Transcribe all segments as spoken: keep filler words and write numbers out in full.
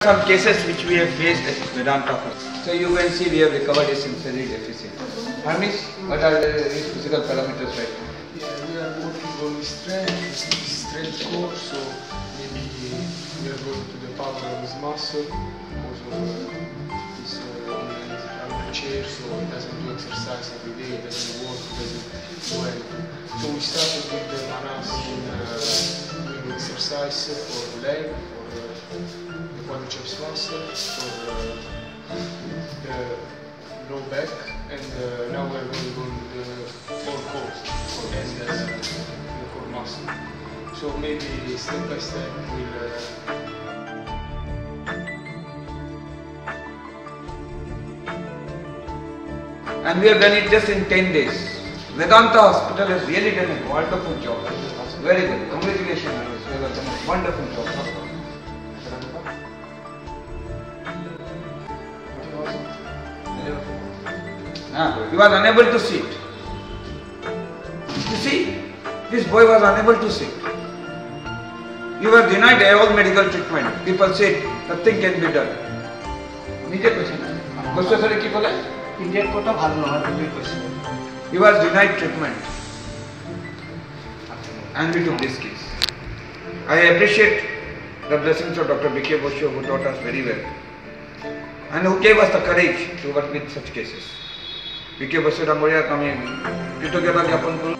Some cases which we have faced at Vedanta Hospital. So you can see we have recovered a sensory deficit. Harnish, what are the physical parameters right now? Yeah, we are working on strength, strength core, so maybe we are going to the power of his muscle because of uh, his uh, on the chair, so he doesn't do exercise every day, he doesn't work, he doesn't do anything. So we started with the manas in uh, doing exercise for the leg, for uh, the quadriceps muscle, for uh, the low back, and uh, now we're going on the core core and uh, the core muscle. So maybe step by step we'll uh, and we have done it just in ten days. Vedanta Hospital has really done a wonderful job. Very good. Congratulations. You have done a wonderful job. Ah, he was unable to sit. You see, this boy was unable to sit. You were denied all medical treatment. People said nothing can be done. Nije question. Question sir ki bole? Indian kota bhalo nohoy question. He was denied treatment. And we took this case. I appreciate the blessings of Doctor B K Bosho, who taught us very well. And who gave us the courage to work with such cases. B K Bosho Ramoriya kami kritogyoতা জ্ঞাপন কৰো।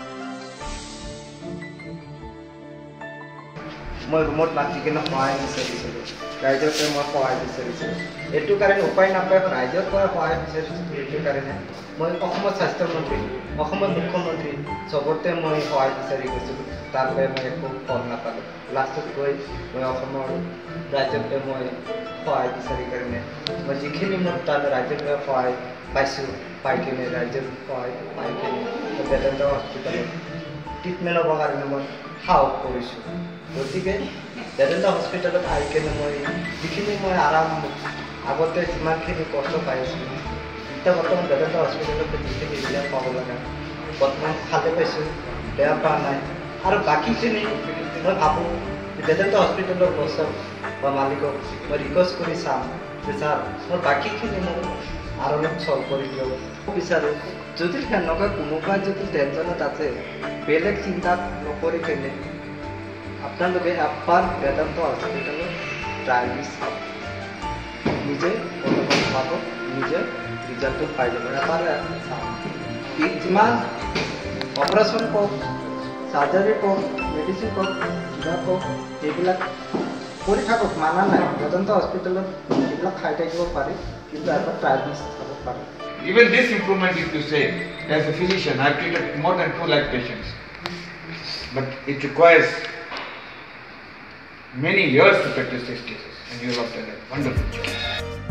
মই ৰুমত মাতি কিনে সহায় বিচাৰিছিলোঁ, ৰাইজৰ পৰা মই সহায় বিচাৰিছিলোঁ। এইটো কাৰণে উপায় নাপায় ৰাইজৰ পৰা সহায় বিচাৰিছিলোঁ। এইটো কাৰণে মই অসমৰ স্বাস্থ্যমন্ত্ৰী, অসমৰ মুখ্যমন্ত্ৰী চবতে মই সহায় বিচাৰি গৈছিলোঁ। তাৰ পৰা মই একো ফল নাপালোঁ। লাষ্টত গৈ মই অসমৰ ৰাইজৰ পৰা মই সহায় বিচাৰি কাৰণে মই যিখিনি মোৰ তাত ৰাইজৰ পৰা সহায় পাইছোঁ, পাই কিনে ৰাইজৰ সহায় পাই কিনে বেদান্ত হস্পিটেলত ট্ৰিটমেণ্ট হ'বৰ কাৰণে মই সাহস কৰিছোঁ। গতিকে বেদান্ত হস্পিটেলত আহি কিনে মই যিখিনি মই আৰাম আগতে যিমানখিনি কষ্ট পাই আছিলোঁ, এতিয়া বৰ্তমান বেদান্ত হস্পিটেলত যিখিনি এইবিলাক পাব লগা বৰ্তমান ভালে পাইছোঁ, বেয়া পোৱা নাই। আৰু বাকীখিনি মই ভাবোঁ বেদান্ত হস্পিটেলৰ বছৰ বা মালিকক মই ৰিকুৱেষ্ট কৰি চাম যে ছাৰ মোৰ বাকীখিনি মোক আৰু অলপ চল্ভ কৰি দিয়ক বিচাৰোঁ। যদি সেনেকুৱা কোনোবা যদি টেনশ্যনত আছে, বেলেগ চিন্তা নকৰি কিনে আপোনালোকে এবাৰ বেদান্ত হস্পিটেলত ট্ৰায়েল দি চাওক, নিজে অনুভৱ পাব, নিজে ৰিজাল্টটো পাই যাব। এবাৰ চাওক, যিমান অপাৰেশ্যন কওক, চাৰ্জাৰী কওক, মেডিচিন কওক, কিবা কওক, এইবিলাক কৰি থাকক, মানা নাই। বেদান্ত হস্পিটেলত এইবিলাক খাই থাকিব পাৰি, কিন্তু এবাৰ ট্ৰায়েল দি চাব পাৰি। Even this improvement, if you say, as a physician, I have treated more than two lakh patients. But it requires many years to practice these cases, and you have done a wonderful job.